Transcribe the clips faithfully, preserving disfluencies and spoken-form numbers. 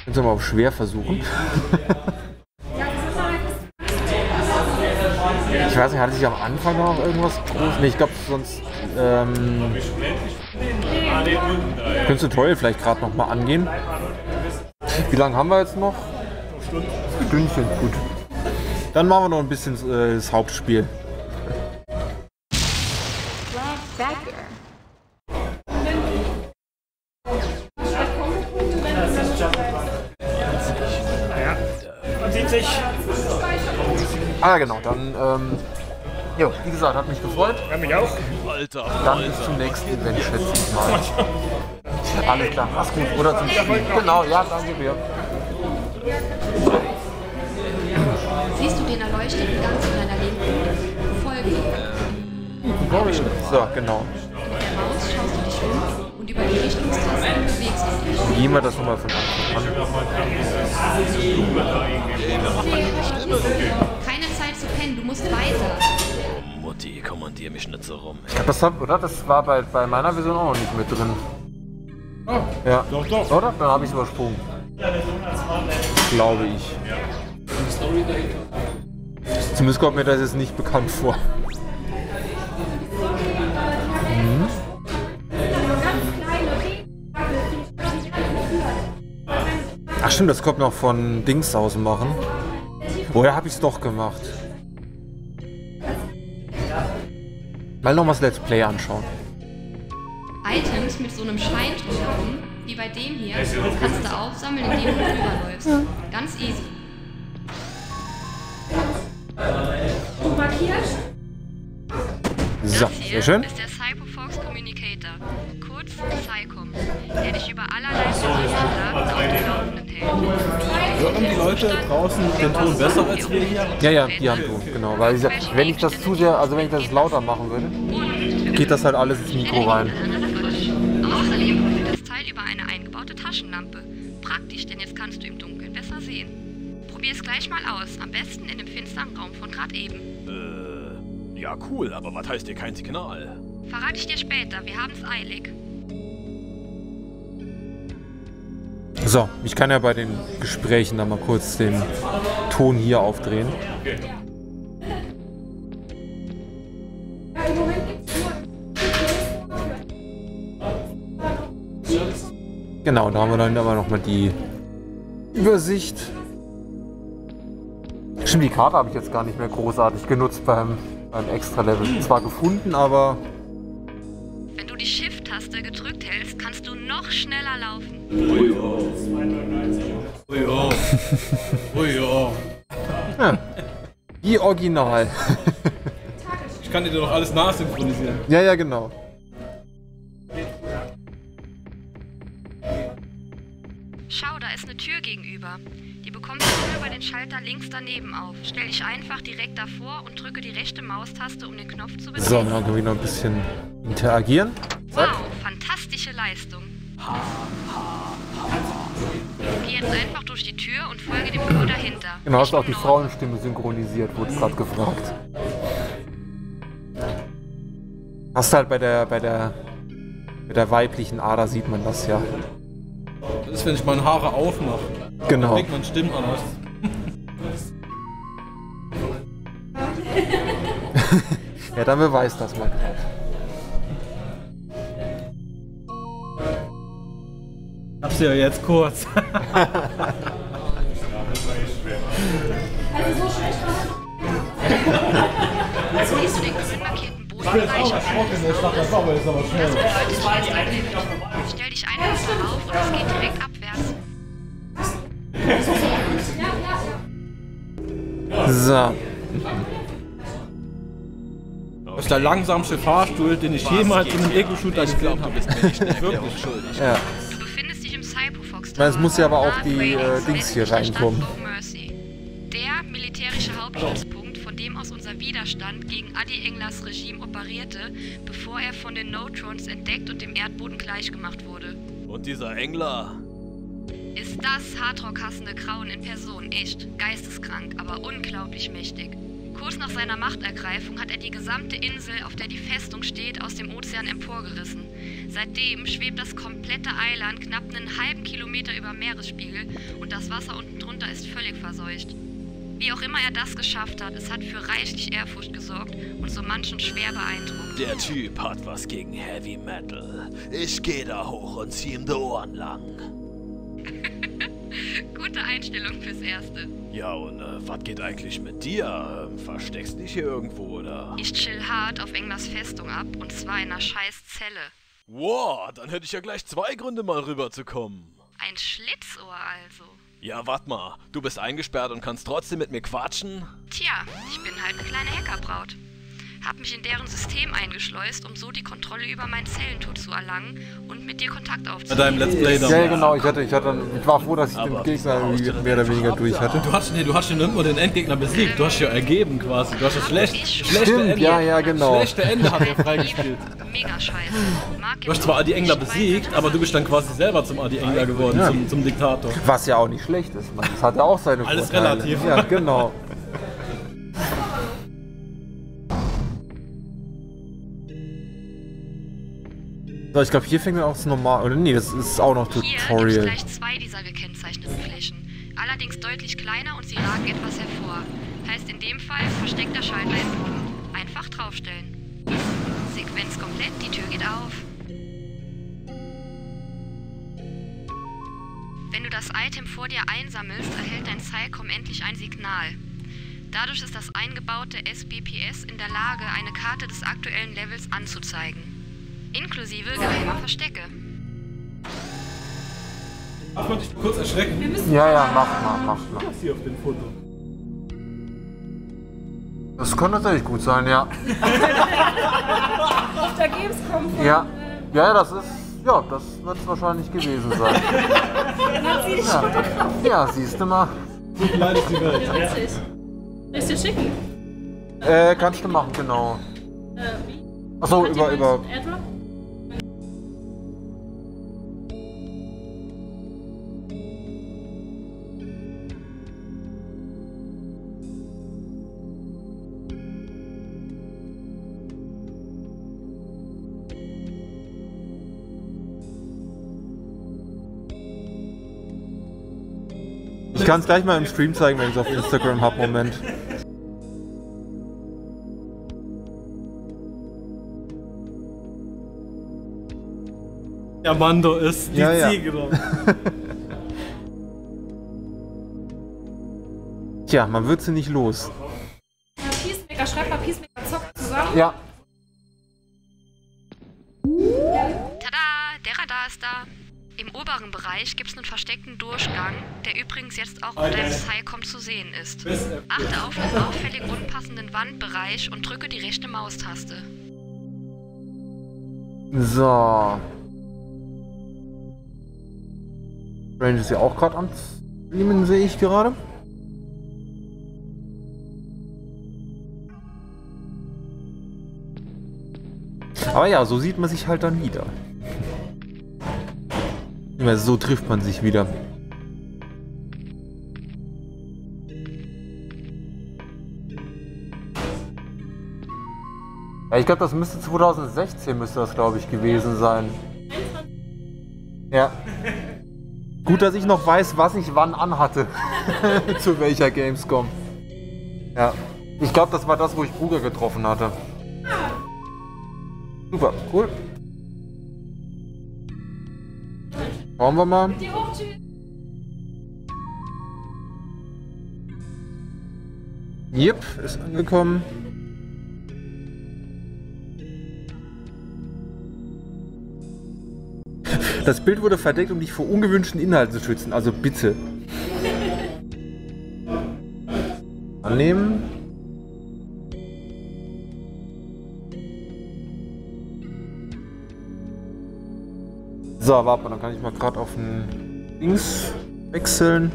Können wir mal auf schwer versuchen. Ich weiß nicht, hatte ich am Anfang noch irgendwas groß? Ne, ich glaube sonst ähm, könntest du Tutorial vielleicht gerade noch mal angehen. Wie lange haben wir jetzt noch? Stündchen, gut. Dann machen wir noch ein bisschen äh, das Hauptspiel. Man sieht sich. Ah, genau, dann, ähm, jo, wie gesagt, hat mich gefreut. Ja, mich auch. Alter, Dann Alter. bis zum nächsten Event, schätze ich mal. Alles klar, mach's gut. Oder zum Spiel. Genau, ja, danke dir. Siehst du den Erleuchteten ganz in deiner Linken? Folge. So, genau. Mit der Maus schaust du dich um und über die Richtungstasten bewegst du dich. Gehen wir das nochmal von Anfang an. Keine Zeit zu pennen, du musst weiter. Mutti, kommandier mich nicht so rum. Ich glaube, das, hab- oder? Das war bei, bei meiner Version auch noch nicht mit drin. Oh, Ja. doch, doch. Oder? Dann habe ich es übersprungen. Glaube ich. Zumindest kommt mir das jetzt nicht bekannt vor. Mhm. Ach stimmt, das kommt noch von Dings aus machen. Woher habe ich es doch gemacht? Mal noch mal das Let's Play anschauen. Items mit so einem Schein drumherum, wie bei dem hier, kannst du aufsammeln, indem du drüberläufst. Ganz easy. Und markiert? So, Das hier sehr schön. ist der Cyberfox Communicator, kurz Cycom, der dich über allerlei Daten auf dem Laufenden hält. Hören die Leute draußen den Ton besser als wir hier? Ja, ja, die haben Ton, genau. Weil ich, sag, wenn ich das zu sehr, also wenn ich das lauter machen würde, geht das halt alles ins Mikro rein. Außerdem verfügt das Teil über eine eingebaute Taschenlampe. Praktisch, denn jetzt kannst du im Dunkeln besser sehen. Probier es gleich mal aus, am besten in dem finsteren Raum von gerade eben. Äh, ja cool, aber was heißt hier kein Signal? Verrate ich dir später, wir haben es eilig. So, ich kann ja bei den Gesprächen dann mal kurz den Ton hier aufdrehen. Genau, da haben wir dann aber nochmal die Übersicht. Stimmt, die Karte habe ich jetzt gar nicht mehr großartig genutzt beim, beim Extra-Level. Zwar gefunden, aber... Wenn du die Shift-Taste gedrückt hältst, kannst du noch schneller laufen. Ui, oh. Ui, oh. Ui, oh. Ja, wie original. Ich kann dir doch alles nachsynchronisieren. Ja, ja, genau. Schau, da ist eine Tür gegenüber. Die bekommst du nur über den Schalter links daneben auf. Stell dich einfach direkt davor und drücke die rechte Maustaste, um den Knopf zu betätigen. So, dann können wir noch ein bisschen interagieren. Wow, fantastische Leistung. Geh jetzt einfach durch die Tür und folge dem Flur dahinter. Genau, hast Nicht du auch die nur- Frauenstimme synchronisiert, wurde gerade gefragt. Hast halt bei der, bei der, bei der weiblichen Ader sieht man das ja. Das ist, wenn ich meine Haare aufmache. Genau. Dann klingt meine Stimme anders. Ja, dann beweist das mal. Hab's ja jetzt kurz. Also so schlecht Jetzt siehst du den grün markierten Bodenbereich auf Stell dich einfach darauf und es geht direkt abwärts. So. Das ist der langsamste Fahrstuhl, den ich jemals in einem Ego-Shooter gesehen habe. Erklärung schuldig. Ja. Du befindest dich im Cyberfox meine, es muss ja aber auch nahe die, Grayling's, äh, Dings hier westlich der Stadt reinkommen. No Mercy. Der militärische Hauptstützpunkt, von dem aus unser Widerstand gegen Adi Englers Regime operierte, bevor er von den Neutrons entdeckt und dem Erdboden gleichgemacht wurde. Und dieser Engler? Ist das Hardrock-hassende Grauen in Person echt geisteskrank, aber unglaublich mächtig. Kurz nach seiner Machtergreifung hat er die gesamte Insel, auf der die Festung steht, aus dem Ozean emporgerissen. Seitdem schwebt das komplette Eiland knapp einen halben Kilometer über Meeresspiegel und das Wasser unten drunter ist völlig verseucht. Wie auch immer er das geschafft hat, es hat für reichlich Ehrfurcht gesorgt und so manchen schwer beeindruckt. Der Typ hat was gegen Heavy Metal. Ich geh da hoch und zieh ihm die Ohren lang. Gute Einstellung fürs Erste. Ja, und äh, was geht eigentlich mit dir? Ähm, versteckst dich hier irgendwo, oder? Ich chill hart auf Englers Festung ab und zwar in einer scheiß Zelle. Wow, dann hätte ich ja gleich zwei Gründe mal rüberzukommen. Ein Schlitzohr also. Ja, wart mal. Du bist eingesperrt und kannst trotzdem mit mir quatschen? Tja, ich bin halt eine kleine Hackerbraut. Hab mich in deren System eingeschleust, um so die Kontrolle über mein Zellentor zu erlangen und mit dir Kontakt Bei aufzunehmen. deinem Let's Play damals. Ja, genau, ich hatte, ich hatte, ich war froh, dass ich den Aber Gegner was irgendwie brauchst du mehr oder denn weniger für durch hatte. Du hast, nee, du hast ja nicht nur den Endgegner besiegt, du hast ja ergeben quasi. Du hast das schlecht, schlechte Stimmt, Ende. ja, ja, genau. Schlechte Ende hat er freigespielt. Mega scheiße. Mag Du hast zwar Adi Engler besiegt, aber du bist dann quasi selber zum Adi Engler geworden, Ja. zum, zum Diktator. Was ja auch nicht schlecht ist, man. Das hat ja auch seine Alles Vorteile. relativ. Ja, genau. So, ich glaube, hier fängt dann auch das normal. Oder nee, das ist auch noch Hier gibt es Tutorial. gleich zwei dieser gekennzeichneten Flächen. Allerdings deutlich kleiner und sie ragen etwas hervor. Heißt in dem Fall versteckter Schalter im Boden. Einfach draufstellen. Sequenz komplett, die Tür geht auf. Wenn du das Item vor dir einsammelst, erhält dein Psycom endlich ein Signal. Dadurch ist das eingebaute S B P S in der Lage, eine Karte des aktuellen Levels anzuzeigen. Inklusive geheimer Verstecke. Darf man dich kurz erschrecken? Ja, ja, mach mal, mach mal. Hier auf dem Foto. Das kann natürlich gut sein, ja. Auf der Gamescom von, Ja, äh, ja, das ist, ja, das wird es wahrscheinlich gewesen sein. hat sie dich fotografiert. Ja, siehst du mal. So klein ist die Welt. Witzig. Soll ich dir schicken? Äh, kannst du machen, genau. Äh, wie? Achso, Hat über, jemand über. AirDrop? Ich kann es gleich mal im Stream zeigen, wenn ich es auf Instagram habe. Moment. Ja, Mando ist die Ja, ja. Siegerin. Tja, man wird sie nicht los. Ja, Peacemaker, schreib mal Peacemaker zockt zusammen. Ja. Tada, der Radar ist da. Im oberen Bereich gibt es einen versteckten Durchgang, der übrigens jetzt auch auf deinem Psycom zu sehen ist. Achte auf den auffällig unpassenden Wandbereich und drücke die rechte Maustaste. So. Range ist ja auch gerade am Streamen, sehe ich gerade. Aber ja, so sieht man sich halt dann wieder. Immer so trifft man sich wieder. Ja, ich glaube, das müsste zweitausendsechzehn müsste das, glaube ich, gewesen sein. Ja. Gut, dass ich noch weiß, was ich wann anhatte. Zu welcher Gamescom. Ja. Ich glaube, das war das, wo ich Bruder getroffen hatte. Super, cool. Schauen wir mal. Die hoch, tschüss. Jep, ist angekommen. Das Bild wurde verdeckt, um dich vor ungewünschten Inhalten zu schützen. Also bitte. Annehmen. So, warte mal, dann kann ich mal gerade auf den Dings wechseln.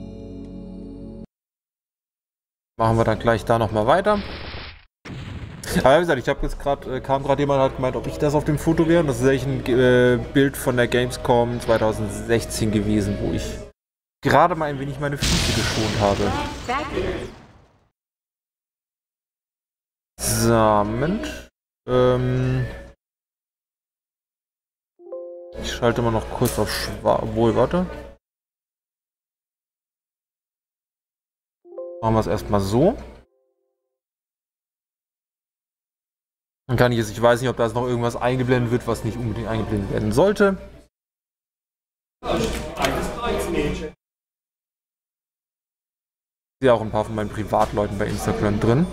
Machen wir dann gleich da nochmal weiter. Aber wie gesagt, ich habe jetzt gerade, äh, kam gerade jemand und hat gemeint, ob ich das auf dem Foto wäre. Und das ist eigentlich ein äh, Bild von der Gamescom zwanzig sechzehn gewesen, wo ich gerade mal ein wenig meine Füße geschont habe. So, Moment. Ähm ich schalte mal noch kurz auf Schwarz. Obwohl, warte. Machen wir es erstmal so. Dann kann ich jetzt, ich weiß nicht, ob da jetzt noch irgendwas eingeblendet wird, was nicht unbedingt eingeblendet werden sollte. Ich sehe auch ein paar von meinen Privatleuten bei Instagram drin.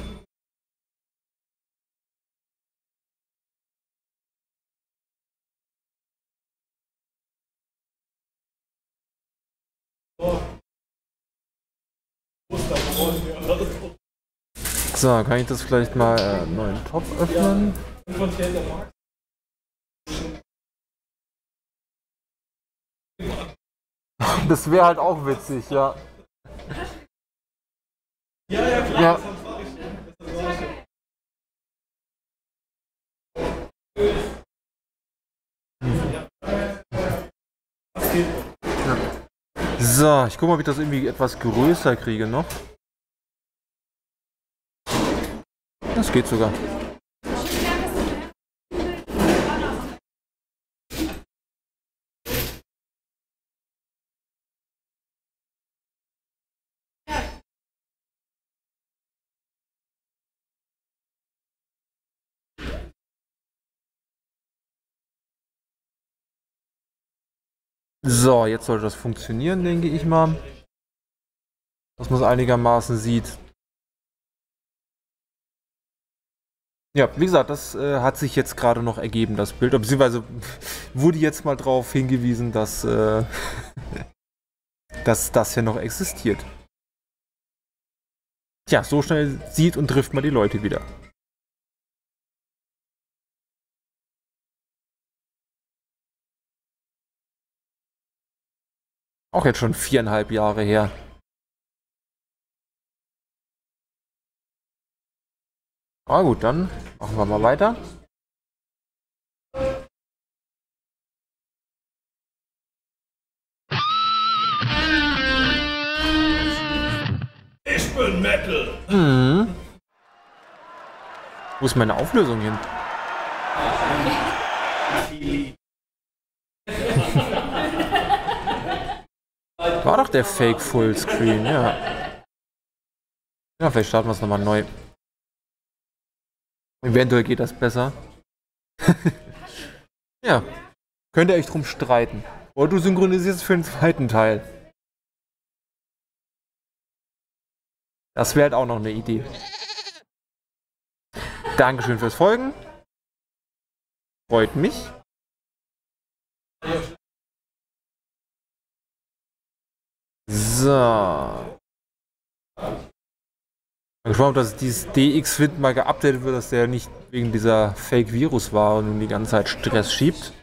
So, kann ich das vielleicht mal äh, neuen Top öffnen? Das wäre halt auch witzig, ja. Ja, ja, klar. Ja. So, ich gucke mal, ob ich das irgendwie etwas größer kriege noch. Das geht sogar. So, jetzt sollte das funktionieren, denke ich mal. Dass man es einigermaßen sieht. Ja, wie gesagt, das äh, hat sich jetzt gerade noch ergeben, das Bild. Beziehungsweise wurde jetzt mal darauf hingewiesen, dass, äh, dass das hier noch existiert. Tja, so schnell sieht und trifft man die Leute wieder. Auch jetzt schon viereinhalb Jahre her. Ah gut, dann machen wir mal weiter. Ich bin Metal. Mhm. Wo ist meine Auflösung hin? War doch der Fake Fullscreen, ja. Ja, vielleicht starten wir es nochmal neu. Eventuell geht das besser. Ja. Könnt ihr euch drum streiten. Oder du synchronisierst für den zweiten Teil. Das wäre halt auch noch eine Idee. Dankeschön fürs Folgen. Freut mich. So. Ich bin gespannt, ob das dieses D X-Wind mal geupdatet wird, dass der nicht wegen dieser Fake-Virus war und nun die ganze Zeit Stress schiebt.